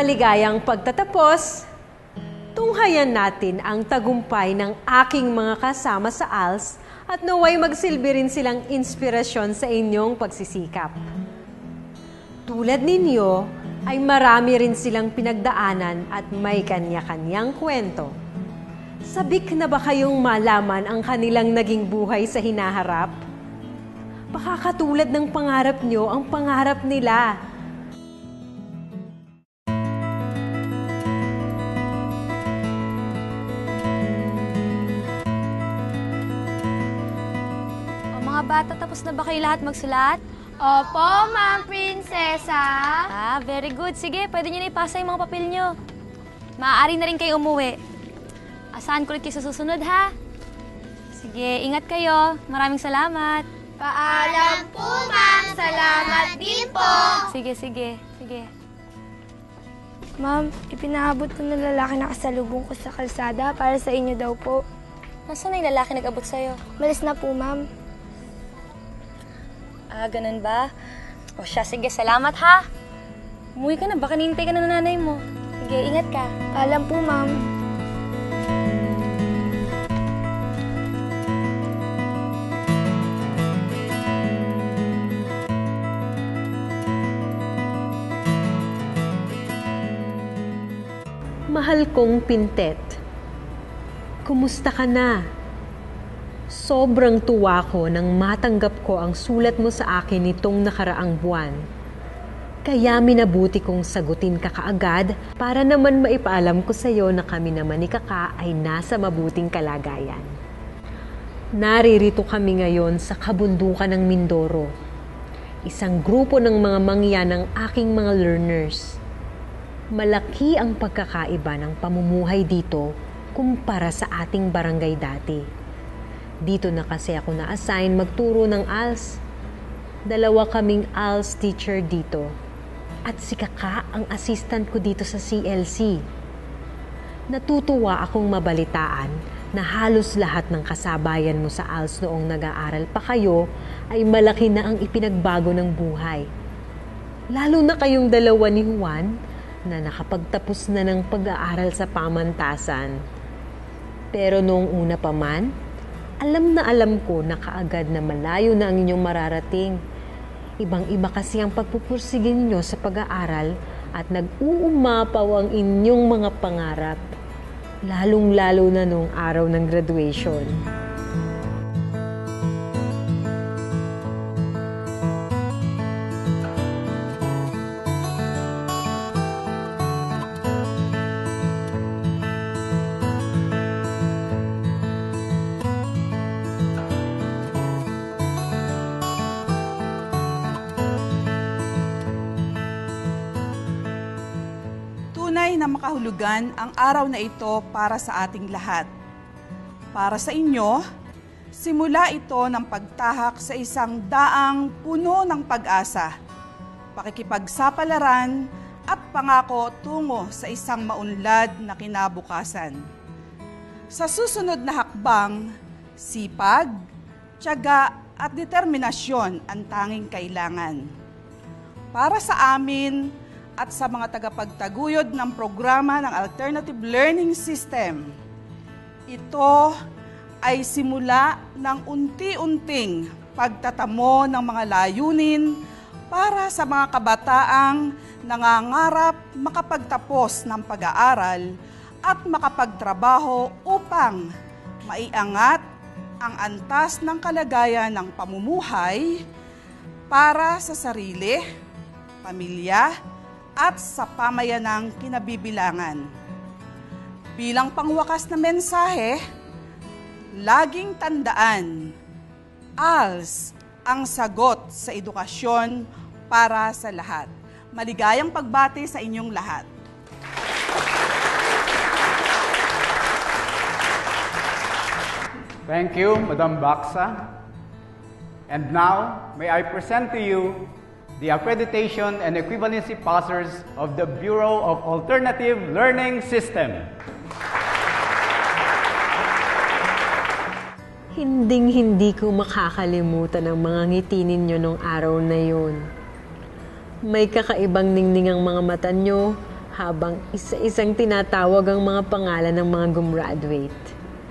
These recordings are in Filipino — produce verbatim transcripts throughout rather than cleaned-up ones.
Maligayang pagtatapos, tunghayan natin ang tagumpay ng aking mga kasama sa A L S at naway magsilbi rin silang inspirasyon sa inyong pagsisikap. Tulad ninyo, ay marami rin silang pinagdaanan at may kanya-kanyang kwento. Sabik na ba kayong malaman ang kanilang naging buhay sa hinaharap? Baka katulad ng pangarap nyo ang pangarap nila. Bata, tapos na ba kayo lahat magsulat? Opo, Ma'am Prinsesa. Ah, very good. Sige, pwede nyo na ipasa yung mga papel nyo. Maaari na rin kayo umuwi. Asahan ko ulit kayo sa susunod, ha? Sige, ingat kayo. Maraming salamat. Paalam po, Ma'am. Salamat din po. Sige, sige. Sige. Ma'am, ipinaabot ko ng lalaki na kasalubong ko sa kalsada para sa inyo daw po. Nasaan na yung lalaki nag-abot sa'yo? Malis na po, Ma'am. Ah, ganun ba? O siya, sige, salamat ha. Umuwi ka na, baka nihintay ka na ng nanay mo. Sige, ingat ka. Alam po, Ma'am. Mahal kong Pintet, kumusta ka na? Sobrang tuwa ko nang matanggap ko ang sulat mo sa akin nitong nakaraang buwan. Kaya minabuti kong sagutin ka kaagad para naman maipaalam ko sa iyo na kami naman ni Kaka ay nasa mabuting kalagayan. Naririto kami ngayon sa kabundukan ng Mindoro, isang grupo ng mga mangyan ng aking mga learners. Malaki ang pagkakaiba ng pamumuhay dito kumpara sa ating barangay dati. Dito na kasi ako na-assign magturo ng A L S. Dalawa kaming A L S teacher dito. At si Kaka ang assistant ko dito sa C L C. Natutuwa akong mabalitaan na halos lahat ng kasabayan mo sa A L S noong nag-aaral pa kayo ay malaki na ang ipinagbago ng buhay. Lalo na kayong dalawa ni Juan na nakapagtapos na ng pag-aaral sa pamantasan. Pero noong una pa man, alam na alam ko na kaagad na malayo na ang inyong mararating. Ibang-iba kasi ang pagpupursige ninyo sa pag-aaral at nag-uumapaw ang inyong mga pangarap. Lalong-lalo na noong araw ng graduation. Na makahulugan ang araw na ito para sa ating lahat. Para sa inyo, simula ito ng pagtahak sa isang daang puno ng pag-asa, pakikipagsapalaran at pangako tungo sa isang maunlad na kinabukasan. Sa susunod na hakbang, sipag, tiyaga at determinasyon ang tanging kailangan. Para sa amin, at sa mga tagapagtaguyod ng programa ng Alternative Learning System. Ito ay simula ng unti-unting pagtatamo ng mga layunin para sa mga kabataang nangangarap makapagtapos ng pag-aaral at makapagtrabaho upang maiangat ang antas ng kalagayan ng pamumuhay para sa sarili, pamilya, at sa pamayanang kinabibilangan. Bilang pangwakas na mensahe, laging tandaan, A L S ang sagot sa edukasyon para sa lahat. Maligayang pagbati sa inyong lahat. Thank you, Madam Baksa. And now, may I present to you the Accreditation and Equivalency Passers of the Bureau of Alternative Learning System. Hinding-hindi ko makakalimutan ang mga ngiti ninyo nung araw na yun. May kakaibang ningning ang mga mata nyo habang isa-isang tinatawag ang mga pangalan ng mga gumraduate.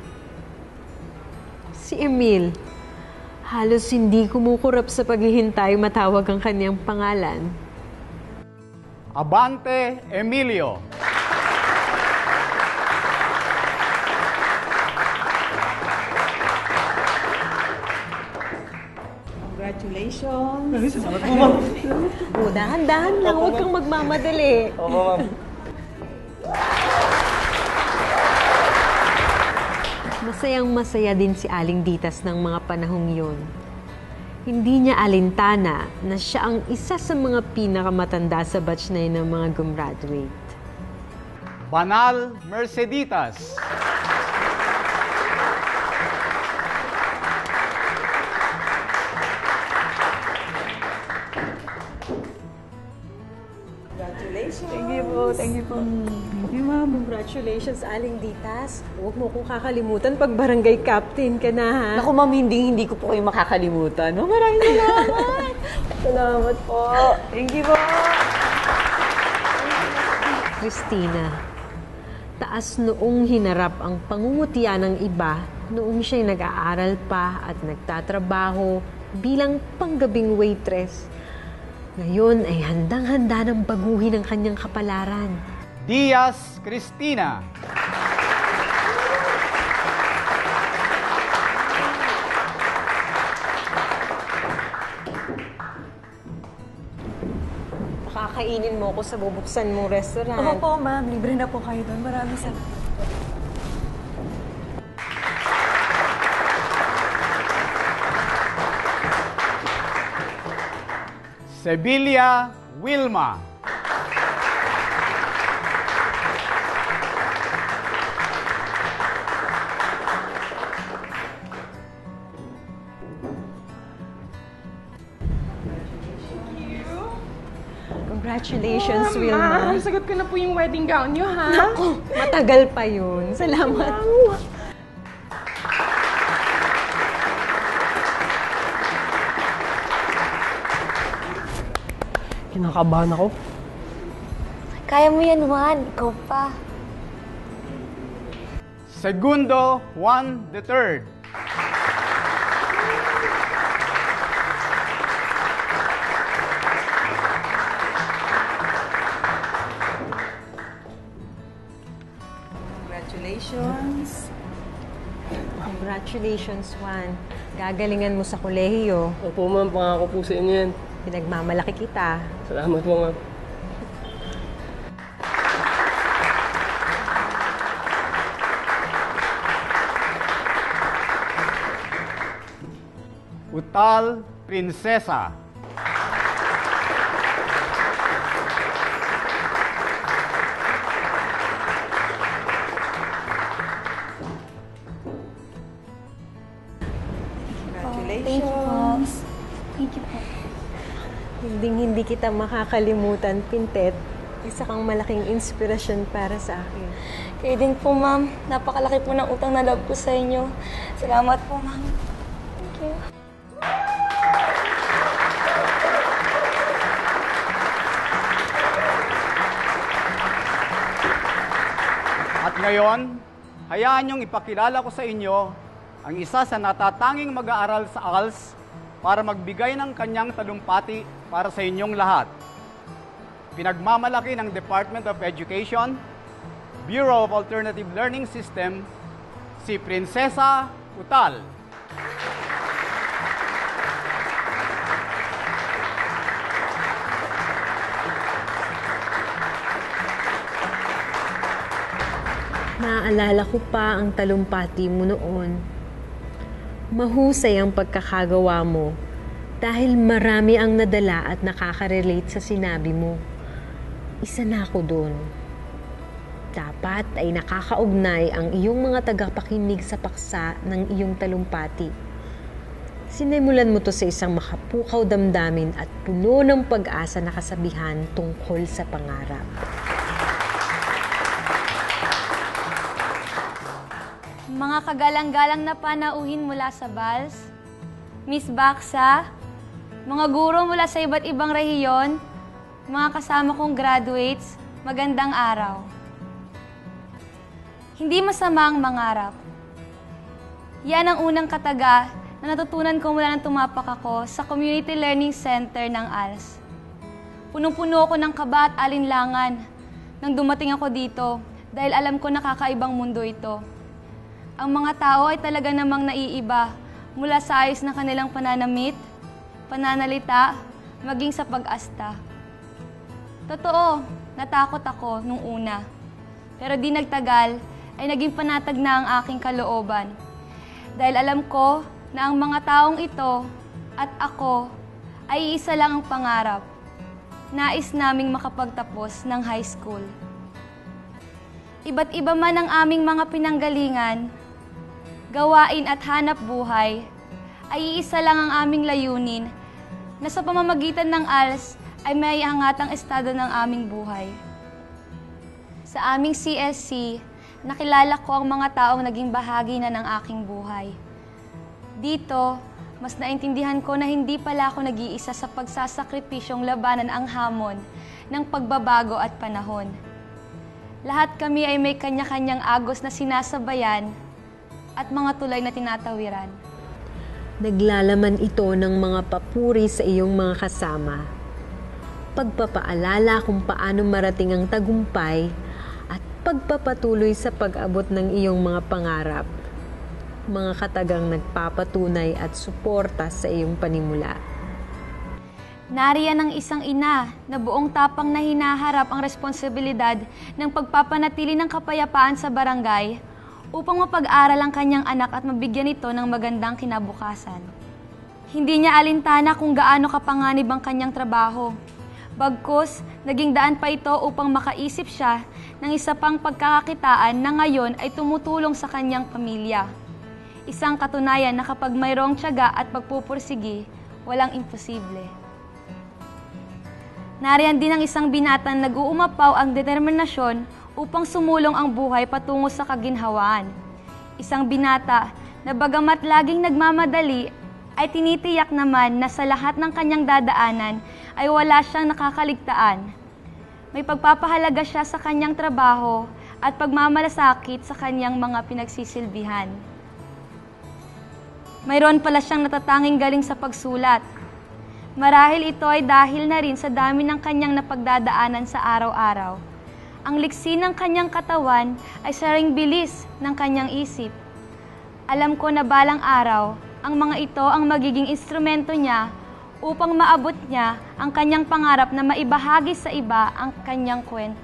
Si Emil, halos hindi kumukurap sa paghihintay matawag ang kanyang pangalan. Abante Emilio. Congratulations! O, dahan-dahan lang, huwag kang magmamadali. Opo, ma'am. Masayang-masaya din si Aling Ditas ng mga panahong yun. Hindi niya alintana na siya ang isa sa mga pinakamatanda sa batch na yun ng mga gumraduate. Banal Merceditas. Thank you po, thank you po. Thank you, ma'am. Congratulations, Aling Ditas. Huwag mo kong kakalimutan pag barangay captain ka na, ha? Naku, ma'am, hindi, hindi ko po kayo makakalimutan. Ma'am, maraming salamat. Salamat po. Thank you po. Christina, taas noong hinarap ang pangungutya ng iba noong siya'y nag-aaral pa at nagtatrabaho bilang panggabing waitress. Ngayon ay handang-handa ng baguhin ang kanyang kapalaran. Diaz Cristina. Pakakainin mo ako sa bubuksan mong restaurant. Opo, ma'am. Libre na po kayo doon. Maraming salamat. Sevilla Wilma. Congratulations, Wilma. Sagot ko na po yung wedding gown niyo, ha? Naku, matagal pa yun. Salamat. Kinakabahan ako. Kaya mo yan, Juan. Ikaw pa. Segundo Juan the Third. Congratulations! Congratulations, Juan. Gagalingan mo sa kolehiyo. Opo, ma'am. Pangako po sa inyo yan. Pinagmamalaki kita. Salamat po, ma'am. Utal Prinsesa. Congratulations! Thank you po. Hinding-hindi kita makakalimutan, Pintet. Isa kang malaking inspirasyon para sa akin. Kayo din po, ma'am. Napakalaki po ng utang na loob ko sa inyo. Salamat po, ma'am. Thank you. At ngayon, hayaan niyong ipakilala ko sa inyo ang isa sa natatanging mag-aaral sa A L S para magbigay ng kanyang talumpati para sa inyong lahat. Pinagmamalaki ng Department of Education, Bureau of Alternative Learning System, si Prinsesa Utal. Naaalala ko pa ang talumpati mo noon. Mahusay ang pagkakagawa mo dahil marami ang nadala at nakaka-relate sa sinabi mo. Isa na ako doon. Dapat ay nakakaugnay ang iyong mga tagapakinig sa paksa ng iyong talumpati. Sinimulan mo to sa isang makapukaw damdamin at puno ng pag-asa na kasabihan tungkol sa pangarap. Mga kagalang-galang na panauhin mula sa B A L S, Miss Baksa, mga guro mula sa iba't ibang rehiyon, mga kasama kong graduates, Magandang araw. Hindi masama ang mangarap. Yan ang unang kataga na natutunan ko mula nang tumapak ako sa Community Learning Center ng A L S. Punong-puno ako ng kaba at alinlangan nang dumating ako dito dahil alam ko nakakaibang mundo ito. Ang mga tao ay talaga namang naiiba mula sa ayos ng kanilang pananamit, pananalita, maging sa pag-asta. Totoo, natakot ako nung una. Pero di nagtagal ay naging panatag na ang aking kalooban. Dahil alam ko na ang mga taong ito at ako ay isa lang ang pangarap. Nais naming makapagtapos ng high school. Iba't iba man ang aming mga pinanggalingan, gawain at hanap buhay, ay iisa lang ang aming layunin na sa pamamagitan ng A L S ay may angatang estado ng aming buhay. Sa aming C S C, nakilala ko ang mga taong naging bahagi na ng aking buhay. Dito, mas naintindihan ko na hindi pala ako nag-iisa sa pagsasakripisyong labanan ang hamon ng pagbabago at panahon. Lahat kami ay may kanya-kanyang agos na sinasabayan at mga tulay na tinatawiran. Naglalaman ito ng mga papuri sa iyong mga kasama. Pagpapaalala kung paano marating ang tagumpay at pagpapatuloy sa pag-abot ng iyong mga pangarap. Mga katagang nagpapatunay at suporta sa iyong panimula. Nariyan ang isang ina na buong tapang na hinaharap ang responsibilidad ng pagpapanatili ng kapayapaan sa barangay upang mapag-aral ang kanyang anak at mabigyan ito ng magandang kinabukasan. Hindi niya alintana kung gaano kapanganib ang kanyang trabaho. Bagkus, naging daan pa ito upang makaisip siya ng isa pang pagkakakitaan na ngayon ay tumutulong sa kanyang pamilya. Isang katunayan na kapag mayroong tiyaga at pagpupursigi, walang imposible. Nariyan din ang isang binatang nag-uumapaw ang determinasyon upang sumulong ang buhay patungo sa kaginhawaan. Isang binata na bagamat laging nagmamadali, ay tinitiyak naman na sa lahat ng kanyang dadaanan ay wala siyang nakakaligtaan. May pagpapahalaga siya sa kanyang trabaho at pagmamalasakit sa kanyang mga pinagsisilbihan. Mayroon pala siyang natatanging galing sa pagsulat. Marahil ito ay dahil na rin sa dami ng kanyang napagdadaanan sa araw-araw. Ang liksi ng kanyang katawan ay saring bilis ng kanyang isip. Alam ko na balang araw, ang mga ito ang magiging instrumento niya upang maabot niya ang kanyang pangarap na maibahagi sa iba ang kanyang kwento.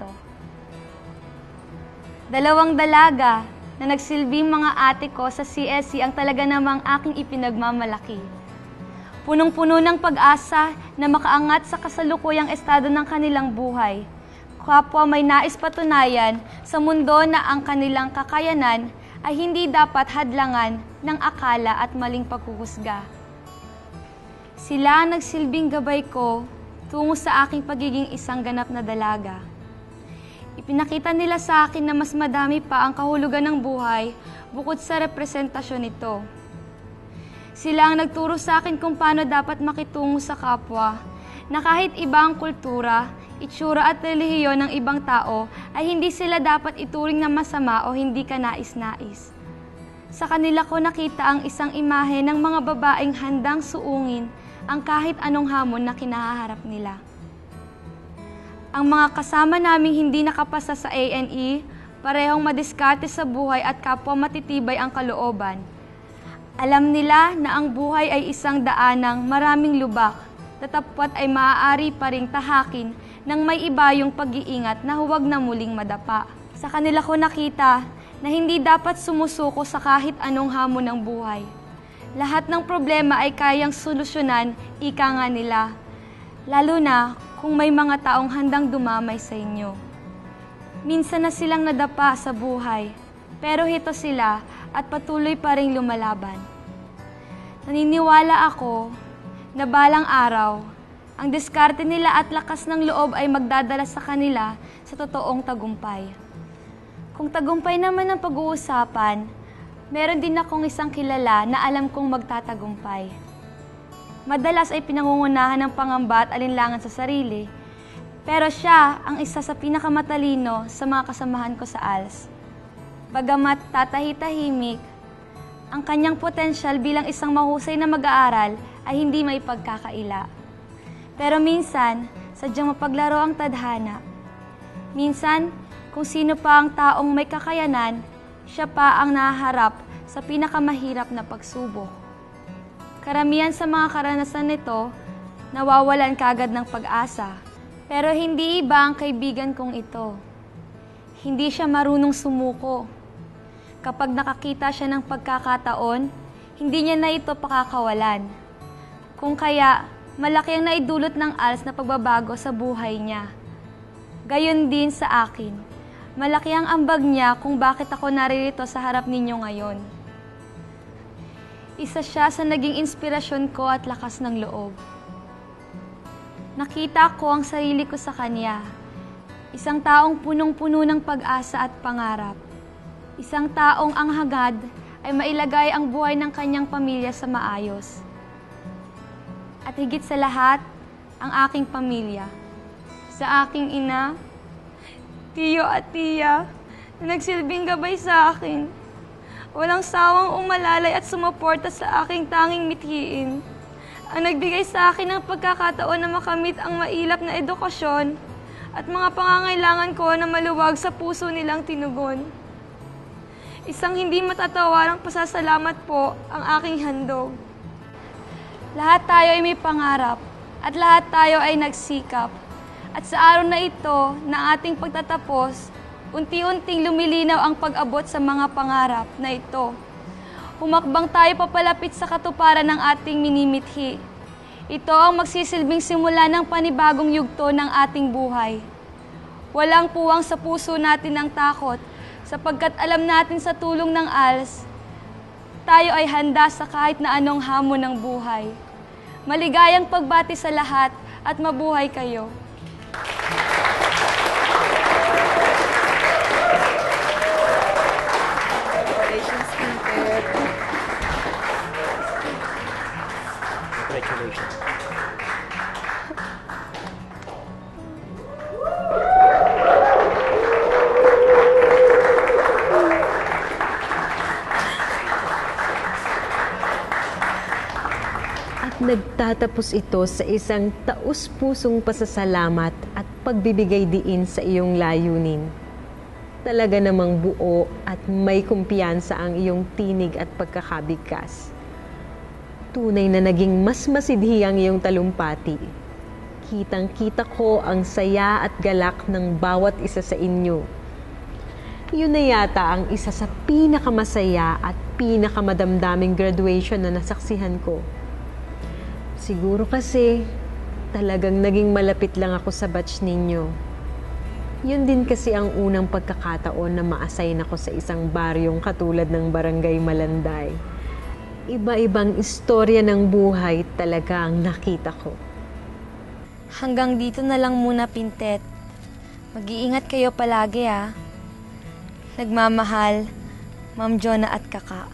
Dalawang dalaga na nagsilbing mga ate ko sa C S C ang talaga namang aking ipinagmamalaki. Punong-puno ng pag-asa na makaangat sa kasalukuyang estado ng kanilang buhay. Kapwa may nais patunayan sa mundo na ang kanilang kakayanan ay hindi dapat hadlangan ng akala at maling paghuhusga. Sila ang nagsilbing gabay ko tungo sa aking pagiging isang ganap na dalaga. Ipinakita nila sa akin na mas madami pa ang kahulugan ng buhay bukod sa representasyon nito. Sila ang nagturo sa akin kung paano dapat makitungo sa kapwa, na kahit iba ang kultura, itsura at relihiyon ng ibang tao ay hindi sila dapat ituring na masama o hindi ka nais-nais. Sa kanila ko nakita ang isang imahe ng mga babaeng handang suungin ang kahit anong hamon na kinaharap nila. Ang mga kasama naming hindi nakapasa sa A N E, parehong madiskarte sa buhay at kapwa matitibay ang kalooban. Alam nila na ang buhay ay isang daanang maraming lubak, tatapwat ay maaari pa ring tahakin nang may iba yung pag-iingat na huwag na muling madapa. Sa kanila ko nakita na hindi dapat sumusuko sa kahit anong hamon ng buhay. Lahat ng problema ay kayang solusyonan, ika nga nila. Lalo na kung may mga taong handang dumamay sa inyo. Minsan na silang nadapa sa buhay, pero hito sila at patuloy pa ring lumalaban. Naniniwala ako na balang araw, ang diskarte nila at lakas ng loob ay magdadala sa kanila sa totoong tagumpay. Kung tagumpay naman ang pag-uusapan, meron din akong isang kilala na alam kong magtatagumpay. Madalas ay pinangungunahan ng pangamba at alinlangan sa sarili, Pero siya ang isa sa pinakamatalino sa mga kasamahan ko sa A L S. Bagamat tatahi-tahimik, ang kanyang potensyal bilang isang mahusay na mag-aaral ay hindi may pagkakaila. Pero minsan, sadyang mapaglaro ang tadhana. Minsan, kung sino pa ang taong may kakayanan, siya pa ang nahaharap sa pinakamahirap na pagsubok. Karamihan sa mga karanasan nito, nawawalan kaagad ng pag-asa. Pero hindi iba ang kaibigan kong ito. Hindi siya marunong sumuko. Kapag nakakita siya ng pagkakataon, hindi niya na ito pakakawalan. Kung kaya, malaki ang naidulot ng A L S na pagbabago sa buhay niya. Gayon din sa akin. Malaki ang ambag niya kung bakit ako naririto sa harap ninyo ngayon. Isa siya sa naging inspirasyon ko at lakas ng loob. Nakita ko ang sarili ko sa kanya. Isang taong punong-puno ng pag-asa at pangarap. Isang taong ang hagad ay mailagay ang buhay ng kanyang pamilya sa maayos. At higit sa lahat, ang aking pamilya. Sa aking ina, tiyo at tiya na nagsilbing gabay sa akin. Walang sawang umalalay at sumuporta sa aking tanging mithiin. Ang nagbigay sa akin ng pagkakataon na makamit ang mailap na edukasyon at mga pangangailangan ko na maluwag sa puso nilang tinugon. Isang hindi matatawarang pasasalamat po ang aking handog. Lahat tayo ay may pangarap at lahat tayo ay nagsikap. At sa araw na ito na ating pagtatapos, unti-unting lumilinaw ang pag-abot sa mga pangarap na ito. Humakbang tayo papalapit sa katuparan ng ating minimithi. Ito ang magsisilbing simula ng panibagong yugto ng ating buhay. Walang puwang sa puso natin ng takot, sapagkat alam natin sa tulong ng A L S, tayo ay handa sa kahit na anong hamon ng buhay. Maligayang pagbati sa lahat at mabuhay kayo. Congratulations, Deped. Congratulations. Nagtatapos ito sa isang taus-pusong pasasalamat at pagbibigay diin sa iyong layunin. Talaga namang buo at may kumpiyansa ang iyong tinig at pagkakabigkas. Tunay na naging mas masidhi ang iyong talumpati. Kitang-kita ko ang saya at galak ng bawat isa sa inyo. Yun na yata ang isa sa pinakamasaya at pinakamadamdaming graduation na nasaksihan ko. Siguro kasi talagang naging malapit lang ako sa batch ninyo. Yun din kasi ang unang pagkakataon na ma-assign ako sa isang baryong katulad ng Barangay Malanday. Iba-ibang istorya ng buhay talaga ang nakita ko. Hanggang dito na lang muna, Pintet. Mag-iingat kayo palagi, ah. Nagmamahal, Ma'am Jonah at Kaka.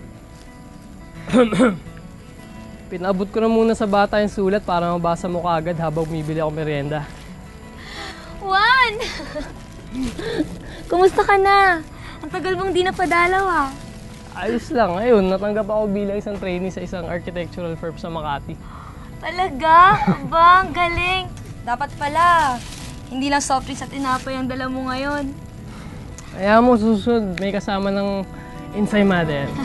Pinabot ko na muna sa bata yung sulat para mabasa mo kaagad habang bumibili ako merienda. Juan! Kumusta ka na? Ang tagal mong di napadalaw, ah. Ayos lang. Ayun, natanggap ako bilang isang trainee sa isang architectural firm sa Makati. Talaga? Abang, galing. Dapat pala, hindi lang soft drinks at tinapay ang dala mo ngayon. Kaya mo susunod, may kasama ng ensaymada yan.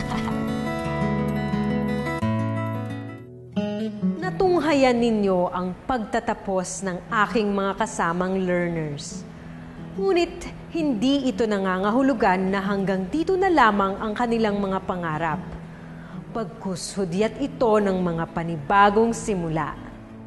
Natunghayan ninyo ang pagtatapos ng aking mga kasamang learners. Ngunit hindi ito nangangahulugan na hanggang dito na lamang ang kanilang mga pangarap. Pagkus hudyat ito ng mga panibagong simula.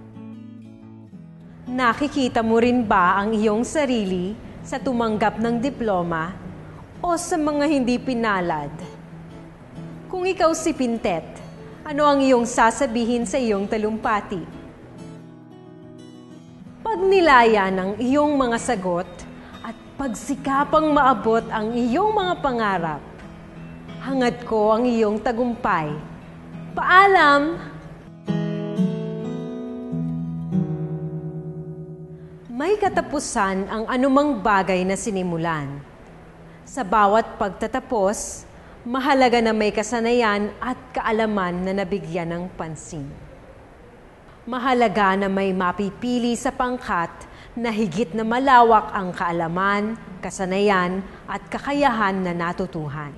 Nakikita mo rin ba ang iyong sarili sa tumanggap ng diploma o sa mga hindi pinalad? Kung ikaw si Pintet, ano ang iyong sasabihin sa iyong talumpati? Pagnilaya ng iyong mga sagot at pagsikapang maabot ang iyong mga pangarap, hangad ko ang iyong tagumpay. Paalam! may katapusan ang anumang bagay na sinimulan. Sa bawat pagtatapos, mahalaga na may kasanayan at kaalaman na nabigyan ng pansin. Mahalaga na may mapipili sa pangkat na higit na malawak ang kaalaman, kasanayan at kakayahan na natutuhan.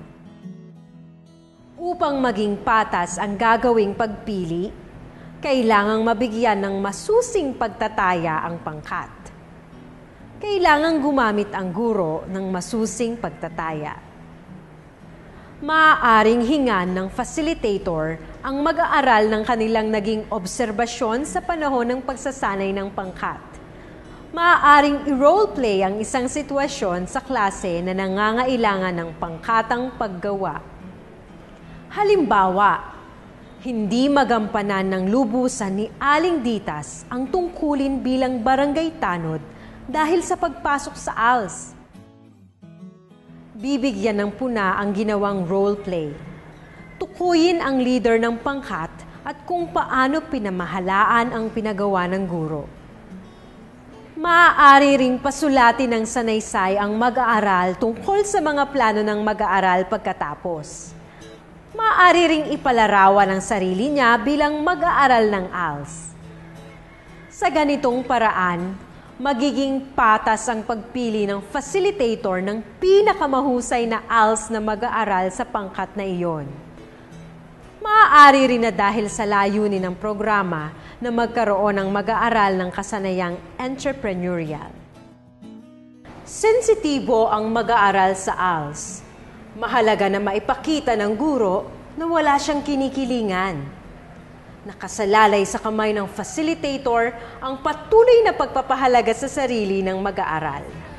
Upang maging patas ang gagawing pagpili, kailangang mabigyan ng masusing pagtataya ang pangkat. Kailangang gumamit ang guro ng masusing pagtataya. Maaaring hingan ng facilitator ang mag-aaral ng kanilang naging obserbasyon sa panahon ng pagsasanay ng pangkat. Maaaring i-roleplay ang isang sitwasyon sa klase na nangangailangan ng pangkatang paggawa. Halimbawa, hindi magampanan ng lubusan ni Aling Ditas ang tungkulin bilang barangay tanod dahil sa pagpasok sa A L S. Bibigyan ng puna ang ginawang roleplay. Tukuyin ang leader ng pangkat at kung paano pinamahalaan ang pinagawa ng guro. Maaari ring pasulatin ng sanaysay ang mag-aaral tungkol sa mga plano ng mag-aaral pagkatapos. Maaari ring ipalarawan ang sarili niya bilang mag-aaral ng A L S. Sa ganitong paraan, magiging patas ang pagpili ng facilitator ng pinakamahusay na A L S na mag-aaral sa pangkat na iyon. Maaari rin na dahil sa layunin ng programa na magkaroon ng mag-aaral ng kasanayang entrepreneurial. Sensitibo ang mag-aaral sa A L S. Mahalaga na maipakita ng guro na wala siyang kinikilingan. Nakasalalay sa kamay ng facilitator ang patuloy na pagpapahalaga sa sarili ng mag-aaral.